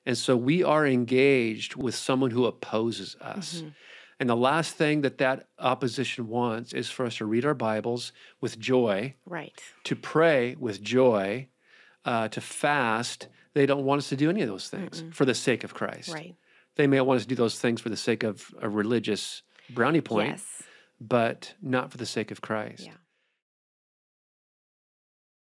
And so we are engaged with someone who opposes us. And the last thing that opposition wants is for us to read our Bibles with joy, Right. to pray with joy, to fast. They don't want us to do any of those things for the sake of Christ. Right. They may want us to do those things for the sake of a religious brownie point, Yes. but not for the sake of Christ. Yeah.